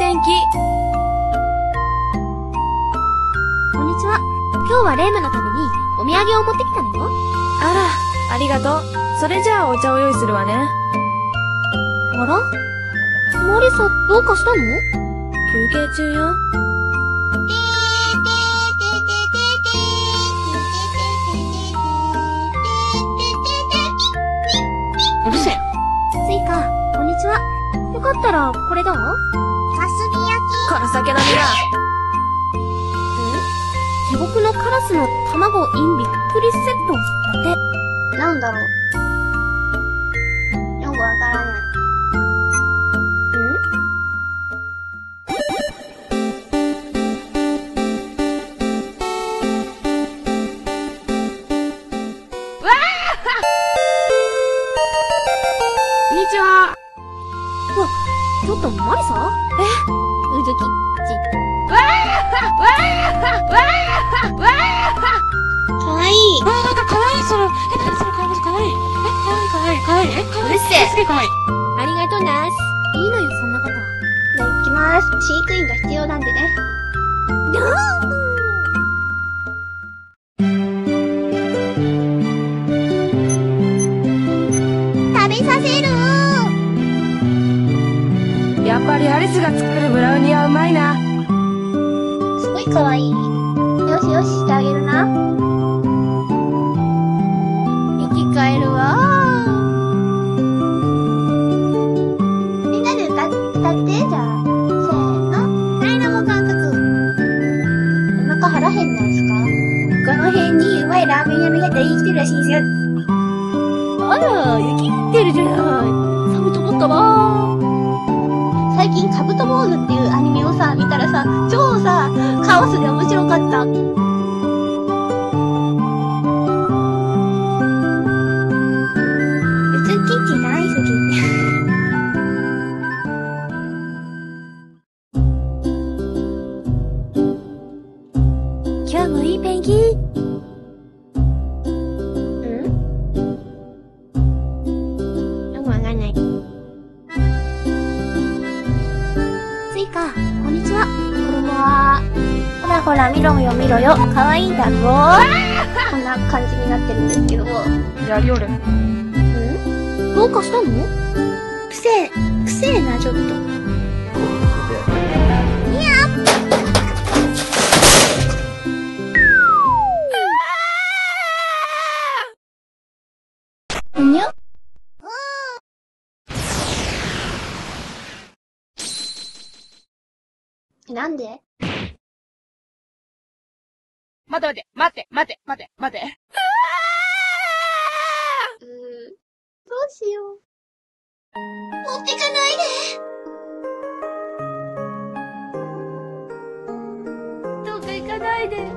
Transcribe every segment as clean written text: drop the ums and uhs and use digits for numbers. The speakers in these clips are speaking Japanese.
天気。 こんにちは。今日はレイムのためにお土産を持ってきたのよ。 あら、ありがとう。それじゃあお茶を用意するわね。 あら？マリサ、どうかしたの？ 休憩中よ。 うるせえ。スイカ、こんにちは。よかったら、これどう？ かすみ焼き。 この酒飲みは。 地獄のカラスの卵インびっくりセットだって。 なんだろう。よくわからない。 こんにちは。 ちょっとマリサ？うずき、 かわいい。 なんかかわいい、それ。何それ、かわいい、かわいい。かわいい。 うるせえ。 すげえかわいい。 ありがとうなす。いいのよ、そんなこと。 じゃあ行きます。飼育員が必要なんでね。食べさせる。 やっぱりアリスが作るブラウニーはうまいな。 すごいかわいい。よしよししてあげるな。生き返るわー。みんなで歌って、じゃあ。せーの。ダイナモ感覚。お腹腹減んないですか？この辺にうまいラーメン屋の屋台生きてるらしいですよ。 あら、雪降ってるじゃない。寒と思ったわ。 最近カブトボールっていうアニメをさ、見たらさ、超さ、カオスで面白かった。うつキッチン大好き。 今日もいいペンギン。 よくわかんない。 スイカ、こんにちは。 こんばんは。ほらほら、見ろよ見ろよ。かわいいだろこんな感じになってるんですけども。 やりおる。 どうかしたの？ くせえな、ちょっと。にゃなんで？ 待って待って待って待って待って。 どうしよう。持ってかないで。どうか行かないで。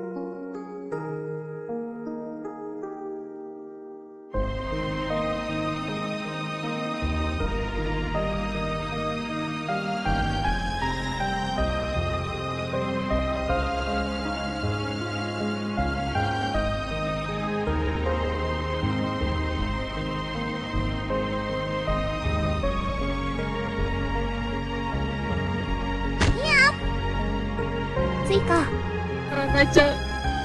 スイカ。 泣いちゃう。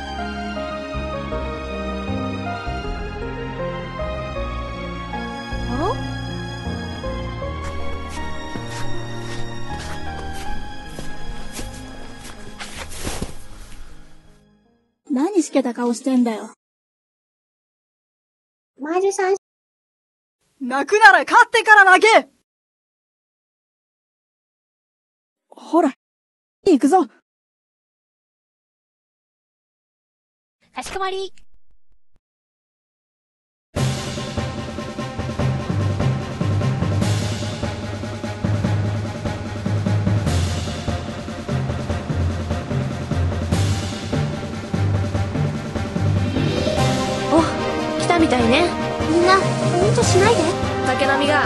あら？ 何しけた顔してんだよ。 マイルさん、 泣くなら勝ってから泣け。 ほら、行くぞ。 かしこまり。 お、来たみたいね。 みんな、うんとしないで。 酒飲みが。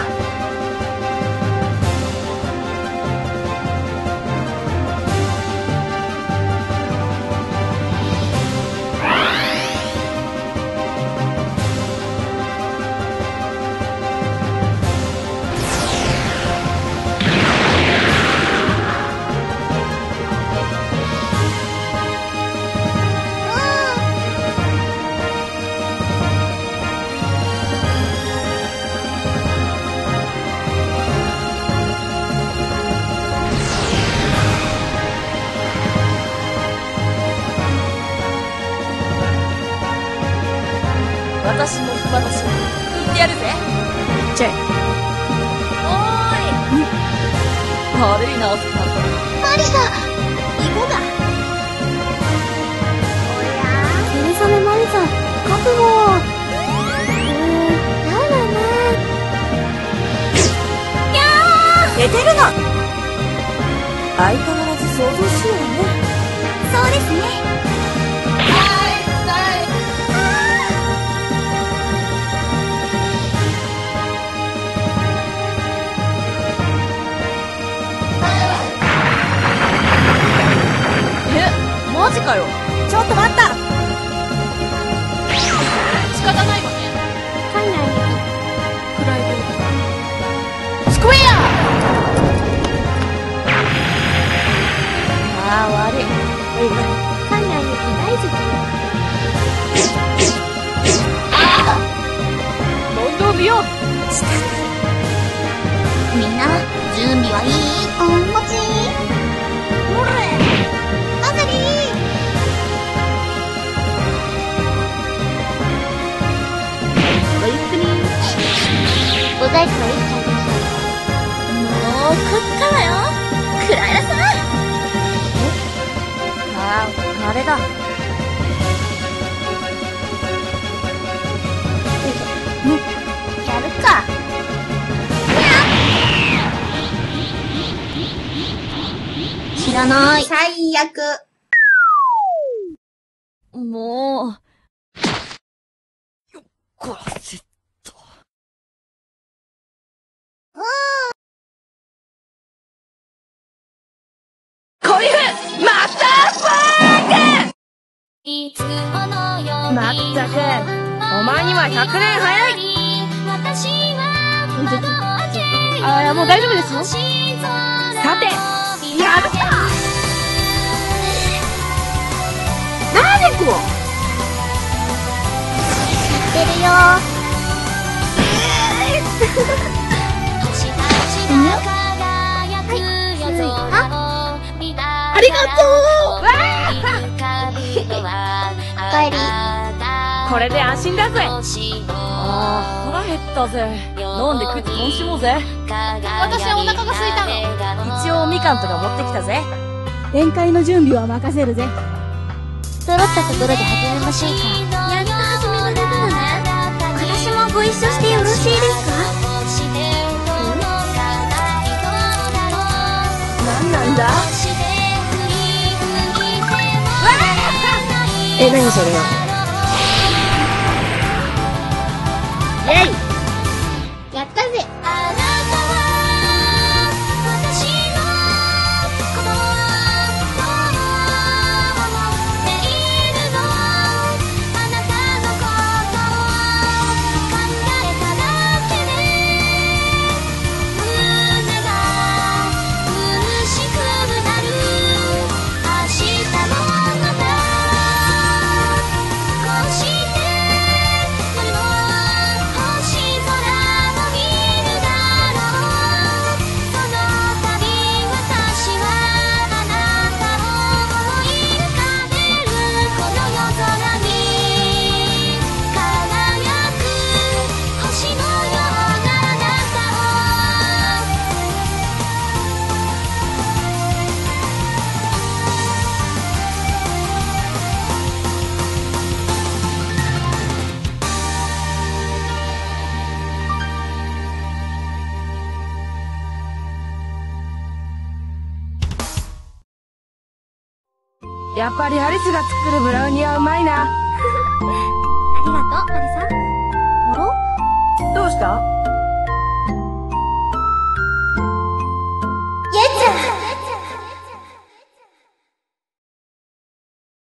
私も暇だし、売ってやるぜ。 チェイ。 おーい。悪いな、遅くなった。 マリサ、芋が。おやエリサメマリさん、覚悟。 だわな。 寝てるの。相変わらず想像しようね。 そうですね。 マジかよ。 ちょっと待った。 仕方ないわね。 館内にプライベート。 スクエア。ああ、悪い。館内に大好き。問答見よう。 みんな、準備はいい？おもちほれあざりごゆっくり。 お大工はいいちゃんでしもう、こっからよ。クライラさん。ああ、あれだ。 やるか。知らない。最悪。 もう。よっこらせっと。コリフマスタースパーク。まったく、お前には100年早い。 ああ、もう大丈夫ですよ。 さて、やるか。何こう。 知ってるよ。 ありがとう。 おかえり。 これで安心だぜ。ああ、腹減ったぜ。飲んで食って楽しもうぜ。 私はお腹が空いたの。 一応みかんとか持ってきたぜ。 宴会の準備は任せるぜ。 揃ったところで始めましょうか。やっと始められたのね。私もご一緒してよろしいですか？ なんなんだ？何それよ。イェイ！ やったぜ。 やっぱりアリスが作るブラウニーはうまいな。 ありがとう、マリさん。あら？ どうした？